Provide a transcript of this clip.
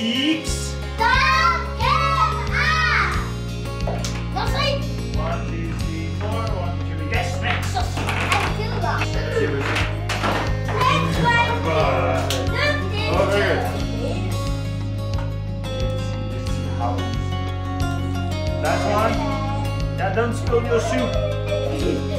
6. Don't give up. No sleep. 1, 2, 3, 4. 1, 2, 3. Yes, next. I do that. Next one. Last one. Now don't spill your soup.